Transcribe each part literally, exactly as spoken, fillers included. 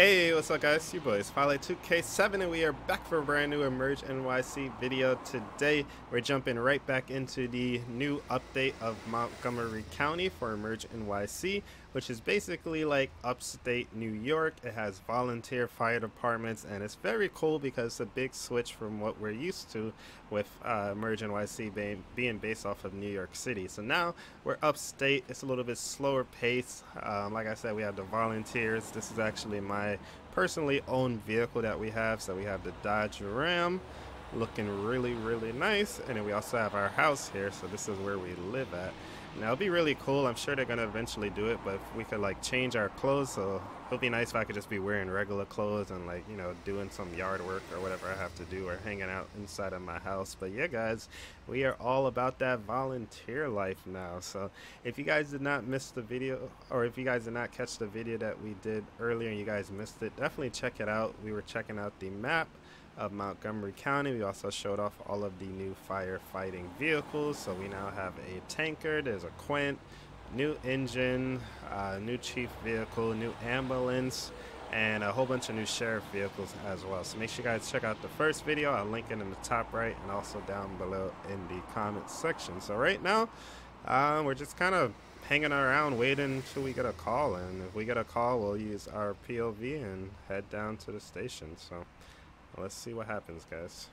Hey, what's up guys? Your boy is Firefighter two K seven and we are back for a brand new EmergeNYC video. Today we're jumping right back into the new update of Montgomery County for EmergeNYC, which is basically like upstate New York. It has volunteer fire departments and it's very cool because it's a big switch from what we're used to with uh, EmergeNYC being, being based off of New York City. So now we're upstate. It's a little bit slower pace. Um, like I said, we have the volunteers. This is actually my personally owned vehicle that we have. So we have the Dodge Ram looking really really nice, and then we also have our house here, so this is where we live at. Now it'll be really cool. I'm sure they're gonna eventually do it, but if we could like change our clothes, so it'll be nice if I could just be wearing regular clothes and like, you know, doing some yard work or whatever I have to do, or hanging out inside of my house. But yeah guys, we are all about that volunteer life now. So if you guys did not miss the video, or if you guys did not catch the video that we did earlier and you guys missed it, definitely check it out. We were checking out the map of Montgomery County. We also showed off all of the new firefighting vehicles. So we now have a tanker, there's a Quint, new engine, uh, new chief vehicle, new ambulance, and a whole bunch of new sheriff vehicles as well. So make sure you guys check out the first video. I'll link it in the top right and also down below in the comments section. So right now uh, we're just kind of hanging around waiting until we get a call, and if we get a call we'll use our P O V and head down to the station. So let's see what happens, guys.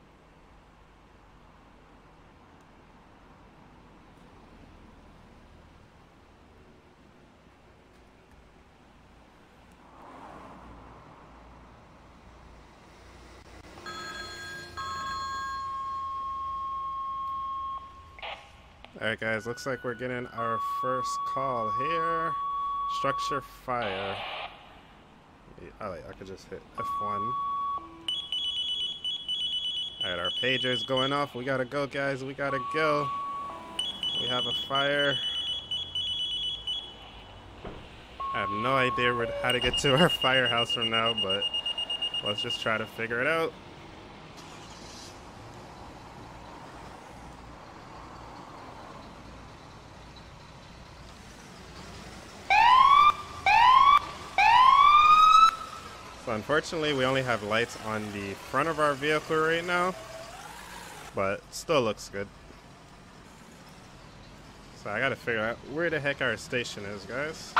Alright guys, looks like we're getting our first call here. Structure fire. Oh wait, I could just hit F one. Alright, our pager's going off. We gotta go, guys. We gotta go. We have a fire. I have no idea where, how to get to our firehouse from now, but let's just try to figure it out. So unfortunately, we only have lights on the front of our vehicle right now, but still looks good. So I gotta figure out where the heck our station is, guys.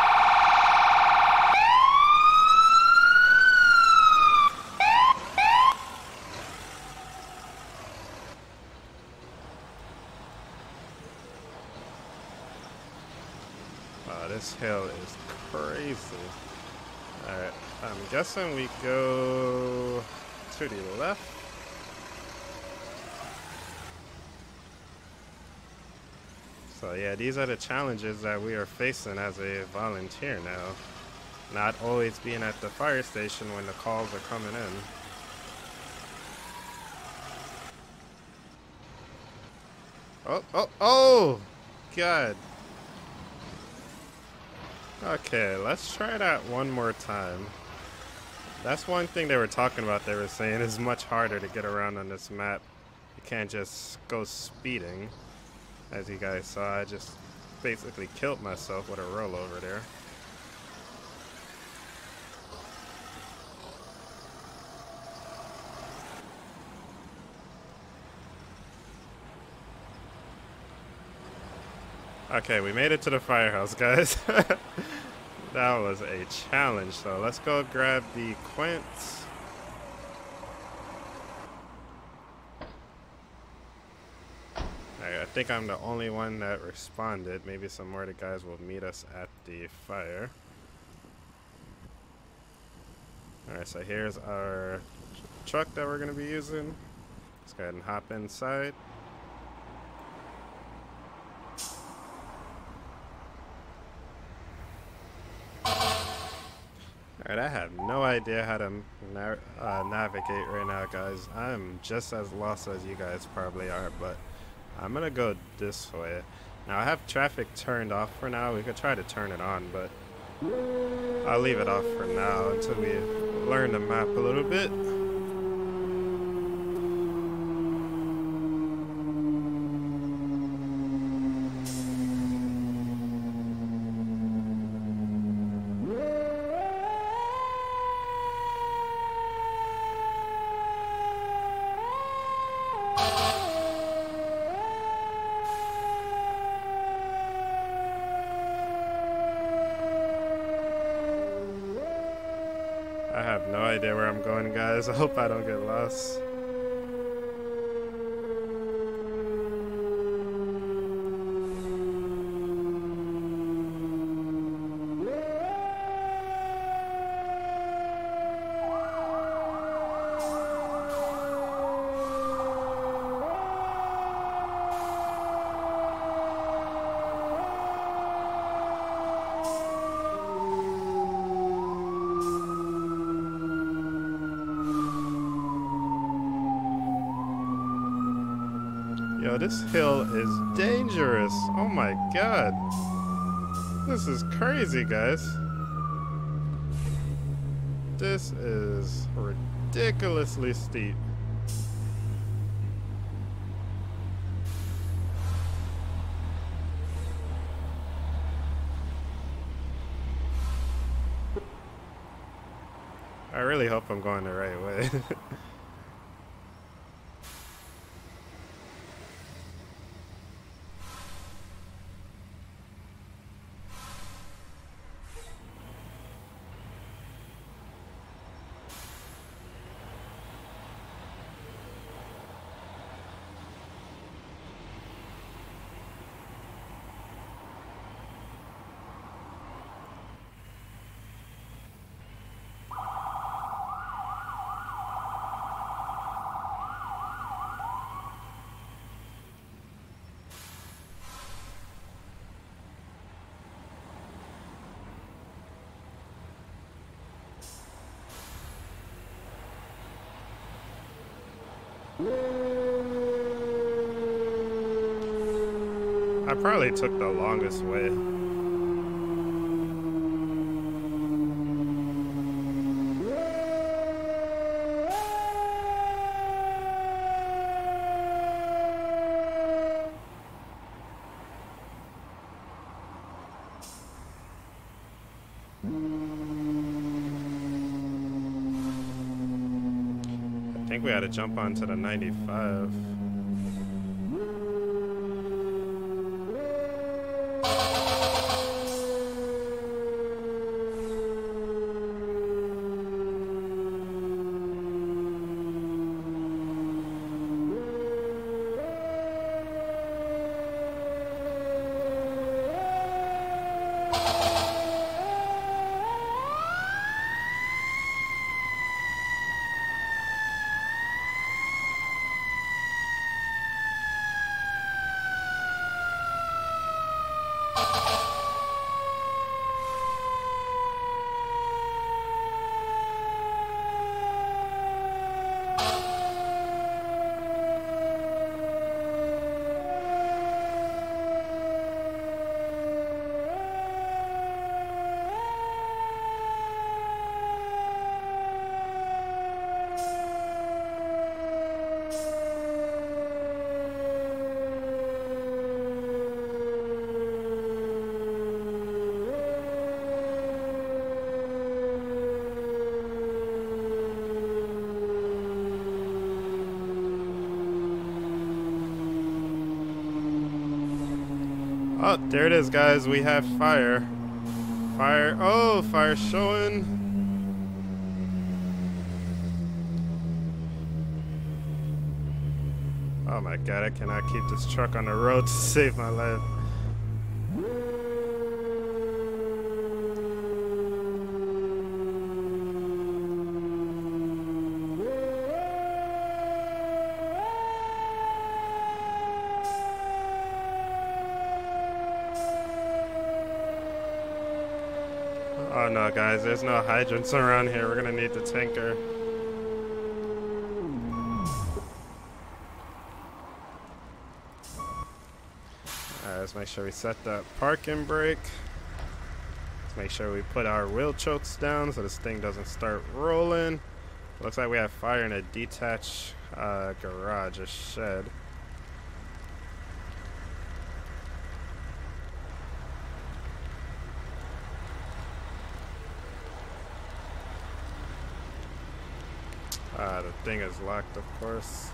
Wow, this hill is crazy. Alright, I'm guessing we go to the left. So yeah, these are the challenges that we are facing as a volunteer now. Not always being at the fire station when the calls are coming in. Oh, oh, oh! God. Okay, let's try that one more time. That's one thing they were talking about. They were saying it's much harder to get around on this map. You can't just go speeding. As you guys saw, I just basically killed myself with a rollover there. Okay, we made it to the firehouse, guys. That was a challenge, so let's go grab the Quint. Alright, I think I'm the only one that responded. Maybe some more of the guys will meet us at the fire. Alright, so here's our truck that we're going to be using. Let's go ahead and hop inside. Alright, I have no idea how to na uh, navigate right now, guys. I'm just as lost as you guys probably are, but I'm gonna go this way. Now, I have traffic turned off for now. We could try to turn it on, but I'll leave it off for now until we learn the map a little bit. have no idea where I'm going, guys. I hope I don't get lost. Yo, this hill is dangerous. Oh my god. This is crazy, guys. This is ridiculously steep. I really hope I'm going the right way. I probably took the longest way. I think we had to jump onto the ninety-five. Oh, there it is, guys. We have fire. Fire. Oh, fire showing. Oh my god, I cannot keep this truck on the road to save my life. Oh no, guys, there's no hydrants around here. We're gonna need the tanker. Alright, let's make sure we set that parking brake. Let's make sure we put our wheel chokes down so this thing doesn't start rolling. Looks like we have fire in a detached uh, garage, a shed. Ah, the thing is locked, of course.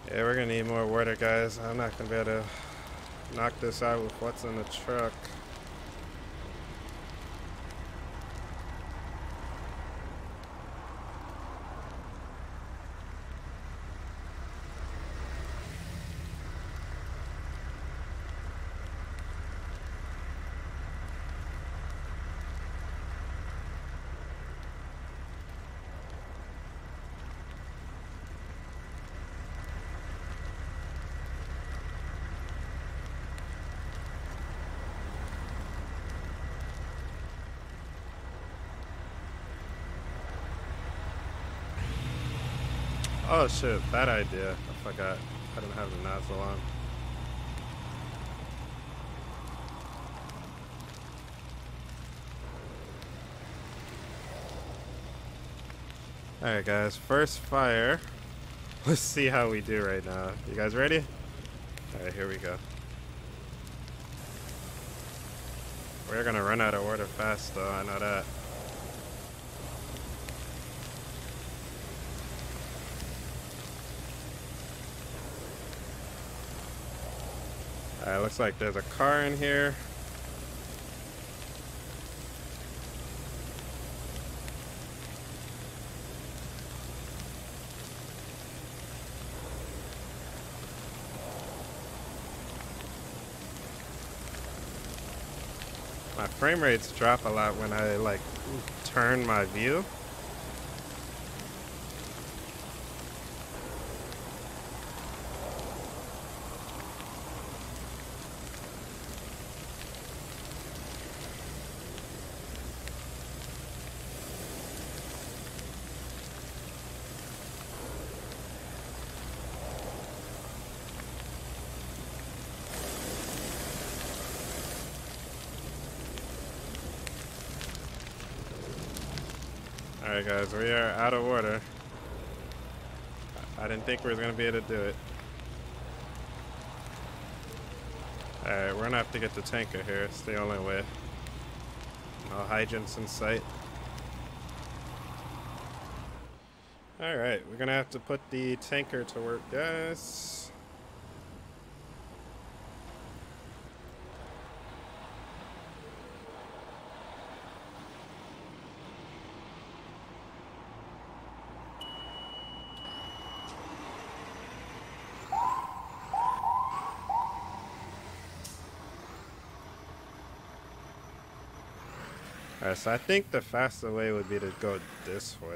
Yeah, we're gonna need more water, guys. I'm not gonna be able to knock this out with what's in the truck. Oh shit, bad idea. I forgot. I didn't have the nozzle on. Alright guys, first fire. Let's see how we do right now. You guys ready? Alright, here we go. We're gonna run out of water fast though, I know that. Alright, looks like there's a car in here. My frame rates drop a lot when I like turn my view. Alright guys, we are out of water. I didn't think we were going to be able to do it. Alright, we're going to have to get the tanker here. It's the only way. No hydrants in sight. Alright, we're going to have to put the tanker to work, guys. Alright, so I think the faster way would be to go this way.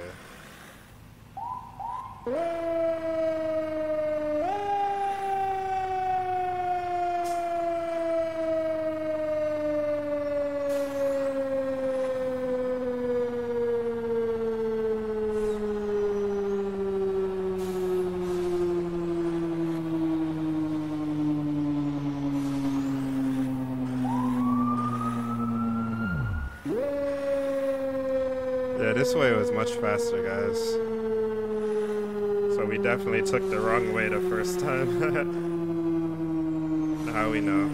Yeah, this way was much faster, guys. So we definitely took the wrong way the first time. Now we know.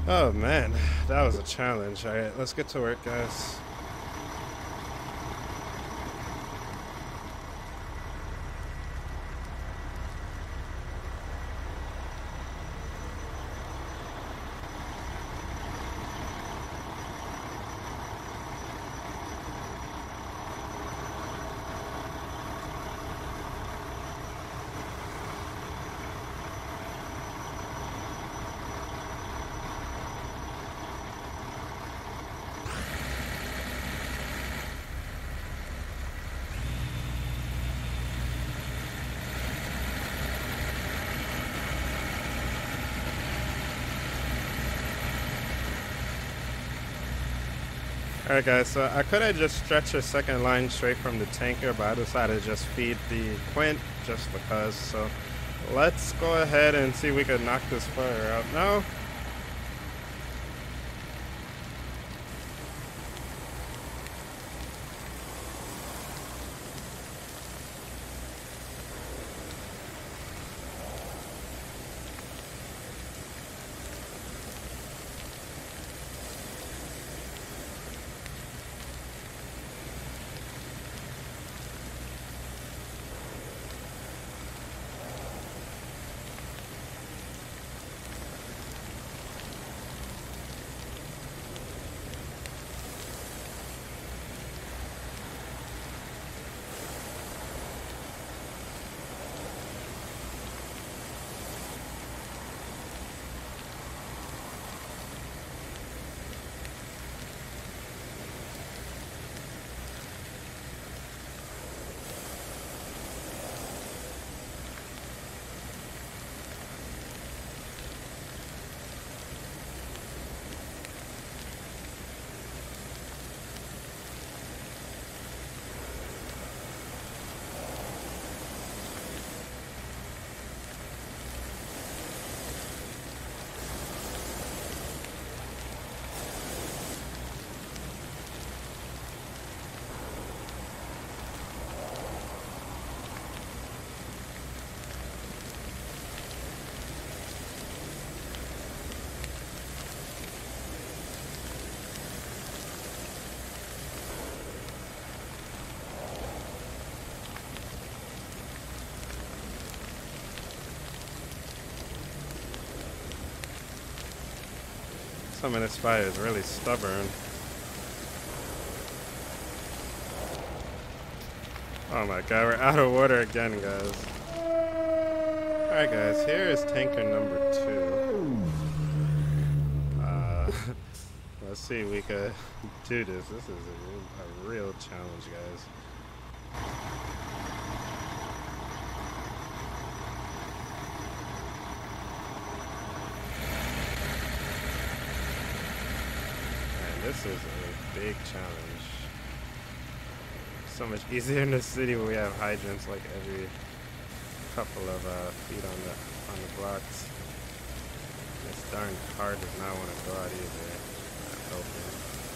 Oh man, that was a challenge. All right, let's get to work, guys. Alright guys, so I could have just stretched a second line straight from the tanker, but I decided to just feed the Quint just because. So let's go ahead and see if we can knock this fire out now. Some of this fire is really stubborn. Oh my god, we're out of water again, guys. Alright guys, here is tanker number two. Uh, let's see if we could do this. This is a, a real challenge, guys. This is a big challenge. So much easier in the city where we have hydrants like every couple of uh, feet on the on the blocks. This darn car does not want to go out either. Not helping.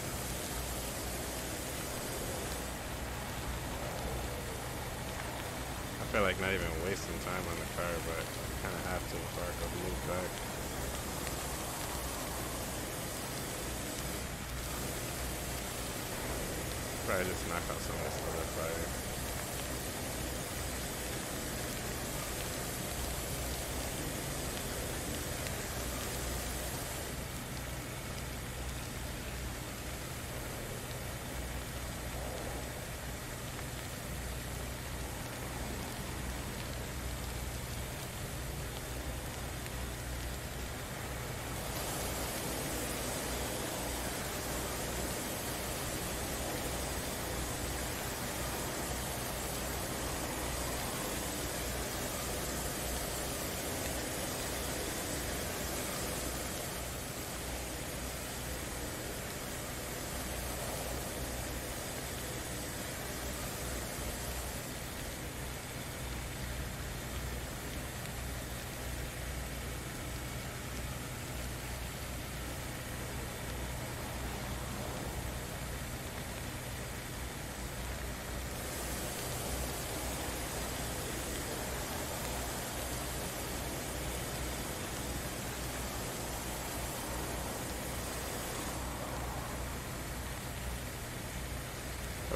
I feel like not even wasting time on the car, but I kind of have to before I go move back. Probably just knock out some of this other fire.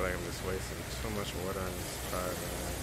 feel like I'm just wasting too much water on this car, man.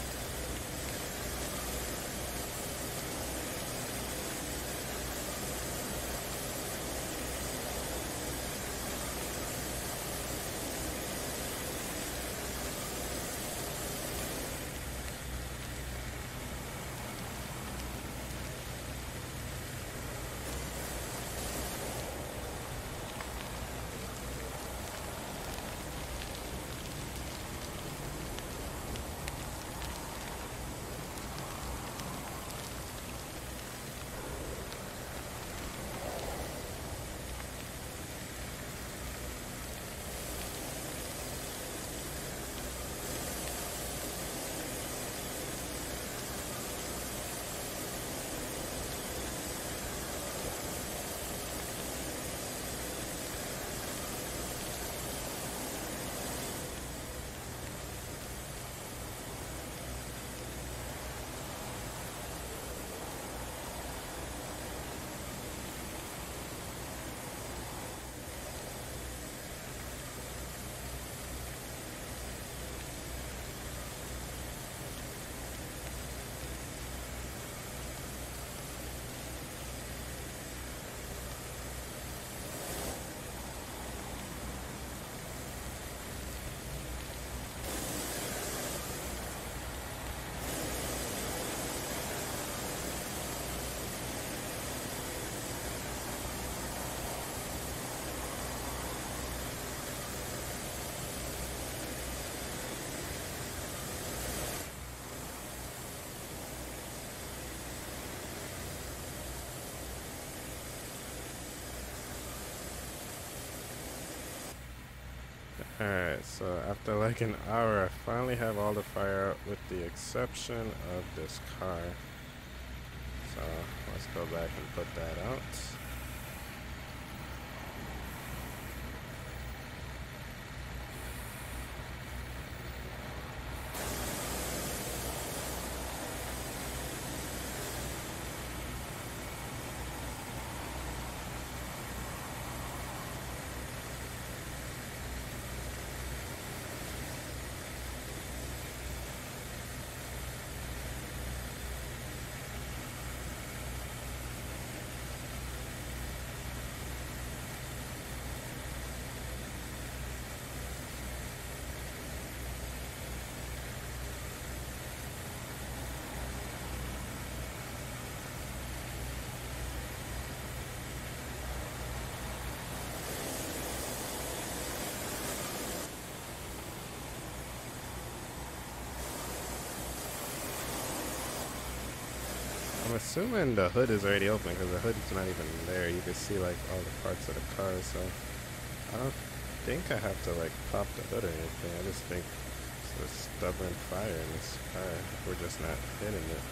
Alright, so after like an hour, I finally have all the fire out with the exception of this car. So let's go back and put that out. I'm assuming the hood is already open because the hood is not even there. You can see like all the parts of the car, so I don't think I have to like pop the hood or anything. I just think it's a stubborn fire in this car. We're just not hitting it.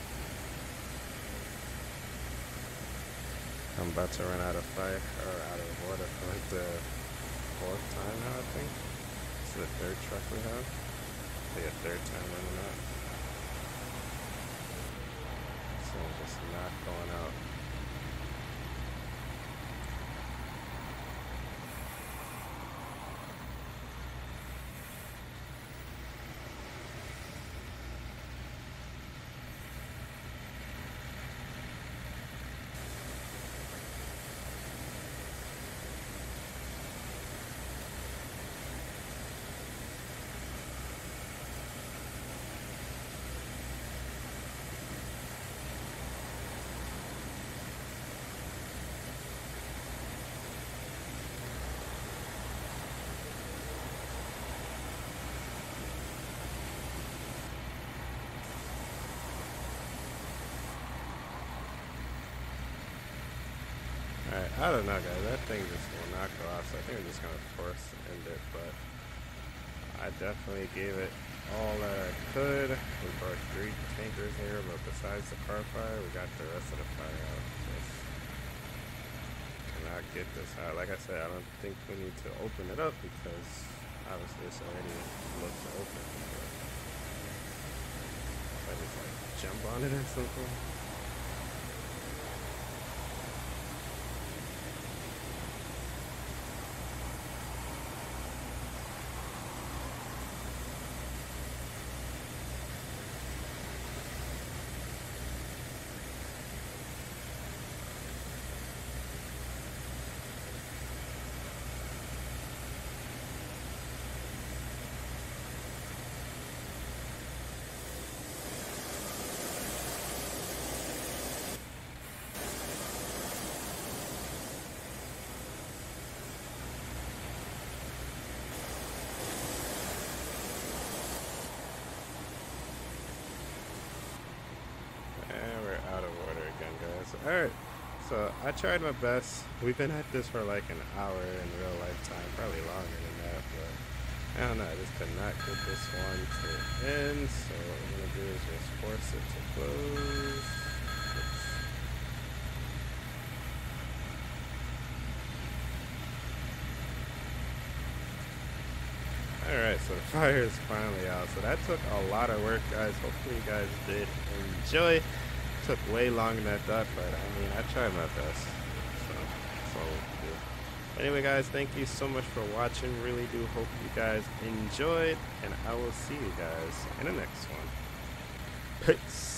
I'm about to run out of fire or out of water for like the fourth time now, I think. It's the third truck we have. Maybe a third time running out. Just not going out. Alright, I don't know guys, that thing just will not go out, so I think I'm just gonna force end it, but I definitely gave it all that I could. We brought three tankers here, but besides the car fire, we got the rest of the fire out. Just cannot get this out. Like I said, I don't think we need to open it up because obviously it's already looks open. If I just like jump on it or something. Alright, so I tried my best. We've been at this for like an hour in real life time, probably longer than that, but I don't know, I just could not get this one to end, so what we're gonna do is just force it to close. Oops. Alright, so the fire is finally out. So that took a lot of work, guys. Hopefully you guys did enjoy. Took way longer than I thought, but I mean, I tried my best. So that's all we can do. Anyway, guys, thank you so much for watching. Really do hope you guys enjoyed, and I will see you guys in the next one. Peace.